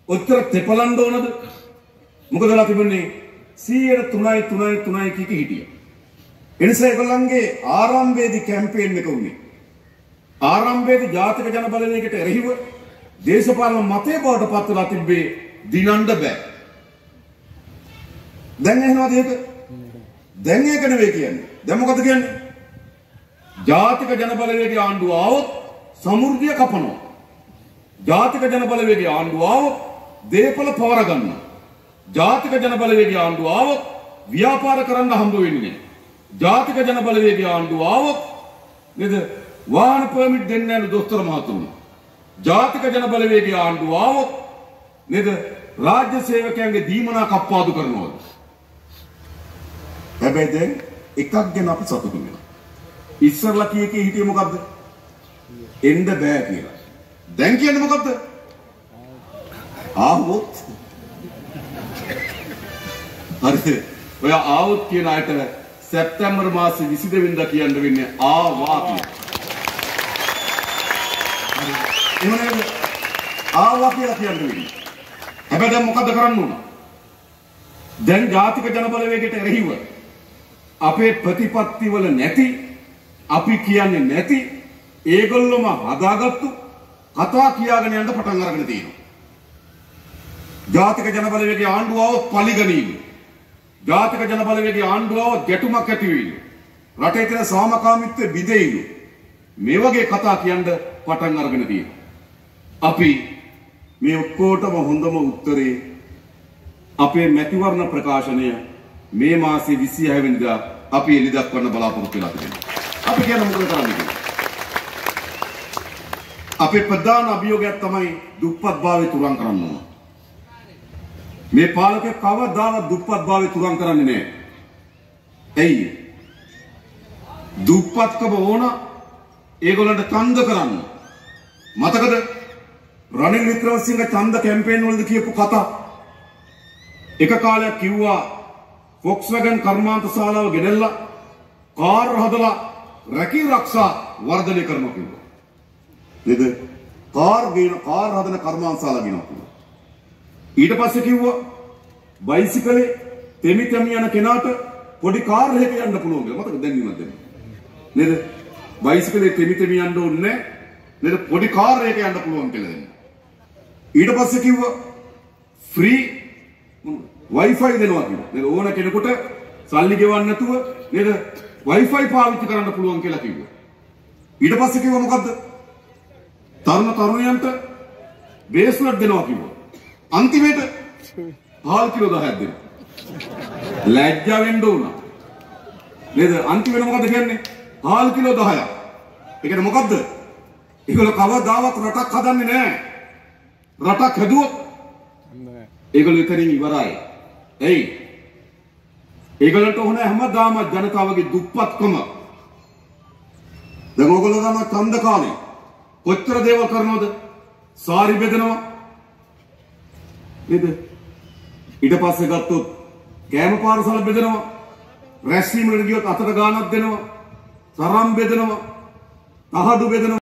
ඔච්චර තෙපලන්න ඕනද? මොකද වෙලා තිබුණේ 3.3 කීක හිටියා. එනිසා ඒගොල්ලන්ගේ ආරම්භයේදී කැම්පේන් එක වුණේ. ආරම්භයේදී ජාතික ජන බලවේගයට එරෙහිව දේශපාලන මතය බවට පත් වෙලා තිබ්බේ දිනන්න බෑ. දැන් එහෙනවද ඒක? දැන් ඒක නෙවෙයි කියන්නේ. දැන් මොකද කියන්නේ? ජාතික ජන බලවේගයේ ආණ්ඩුව ආවොත් සමෘද්ධිය කපනවා. ජාතික ජන බලවේගයේ ආණ්ඩුව ආවොත් දේපල පවර ගන්නවා. ජාතික ජන බලවේගයේ ආණ්ඩුව ආවොත් ව්‍යාපාර කරන්න හම්බ වෙන්නේ නැහැ. ජාතික ජන බලවේගයේ ආණ්ඩුව ආවොත් නේද වාහන පර්මිට් දෙන්නේ නැහැ දොස්තර මහතුරුන්. ජාතික ජන බලවේගයේ ආණ්ඩුව ආවොත් නේද රාජ්‍ය සේවකයන්ගේ දීමනා කප්පාදු කරනවා. හැබැයි දැන් එකක් ගැන අපි සතුටු වෙනවා. ඉස්සරලා කීකේ හිටියේ මොකද්ද? එන්න බෑ කියලා. දැන් කියන්නේ මොකද්ද? ආවොත්. හරිද? ඔය ආවොත් කියන අයට සැප්තැම්බර් මාසේ 22 වෙනිදා කියන්න වෙන්නේ ආවා කියලා. එහෙනම් ආවා කියලා කියන්න වෙන්නේ. හැබැයි දැන් මොකද කරන්න ඕන? දැන් ජාතික ජන බලවේගයට එරෙහිව අපේ ප්‍රතිපත්ති වල නැති අපි කියන්නේ නැති ඒගොල්ලොම හදාගත්තු කතා කියාගෙන යන්න පටන් අරගෙන තියෙනවා. ජාතික ජන බලවේගයේ ආණ්ඩුව આવොත් පලිගනීම. ජාතික ජන බලවේගයේ ආණ්ඩුව આવොත් ගැටුමක් ඇති වෙයිලු. රටේ තියෙන සාමකාමීත්වය බිඳෙයිලු. මේ වගේ කතා කියන්න පටන් අරගෙන තියෙනවා. අපි මේ ඔක්කොටම හොඳම උත්තරේ අපේ මැතිවරණ ප්‍රකාශනය මේ මාසේ 26 වෙනිදා අපි එළි දක්වන්න බලාපොරොත්තු වෙලා තිබෙනවා. අපි කියන මොකද කරන්නේ කියලා. අපේ ප්‍රධාන අභියෝගයක් තමයි දුප්පත්භාවය තුරන් කරන්න ඕන. මේ පාලකයා කවදාවත් දුප්පත්භාවය තුරන් කරන්නේ නැහැ. ඇයි? දුප්පත්කම ඕන ඒගොල්ලන්ට ඡන්ද කරන්න. මතකද? රනිල් වික්‍රමසිංහ ඡන්ද කැම්පේන් වලදී කියපු කතා. එක කාලයක් කිව්වා Volkswagen කර්මාන්ත ශාලාව ගෙනල්ලා කාර් හදලා රැකී ආරක්ෂා වර්ධනය කරනවා කිව්වා. නේද? කාර් හදන කර්මාන්ත ශාලා ගෙනවා. ඊට පස්සේ කිව්වා බයිසිකලේ තෙමි යන කෙනාට පොඩි කාර් එකක යන්න පුළුවන් කියලා. මතකද දැන් ඉන්නවද? නේද? බයිසිකලේ තෙමි යන්න ඕනේ නේද? පොඩි කාර් එකක යන්න පුළුවන් කියලා දෙන්න. ඊට පස්සේ කිව්වා ෆ්‍රී Wi-Fi දෙනවා කියලා. නේද? ඕන කෙනෙකුට සල්ලි ගෙවන්න නැතුව නේද? Wi-Fi පාවිච්චි කරන්න පුළුවන් කියලා කිව්වා. ඊට පස්සේ කිව්වා මොකද්ද? තරුණයන්ට බේස්ලට් දෙනවා කිව්වා. අන්තිමේට පාල් කිලෝ 10ක් දෙනවා. ලැජ්ජා වෙන්න ඕන. නේද? අන්තිමේට මොකද කියන්නේ? පාල් කිලෝ 10ක්. ඒ කියන්නේ මොකද්ද? ඒගොල්ලෝ කවදාවත් රටක් හදන්නේ නැහැ. රටක් හදුවොත් ඒගොල්ලෝ එතනින් ඉවරයි. එයි. ඒගොල්ලන්ට ඕන හැමදාම ජනතාවගේ දුප්පත්කම. දැන් ඕගොල්ලෝ ගන්න ඡන්ද කාලේ කොච්චර දේවල් කරනවද? සාරි බෙදනවා. නේද? ඊට පස්සේ ගත්තොත් කෑම පාරසල් බෙදනවා. රැස්වීම වලට ගියොත් අතට ගානක් දෙනවා. සරම් බෙදනවා. තහඩු බෙදනවා.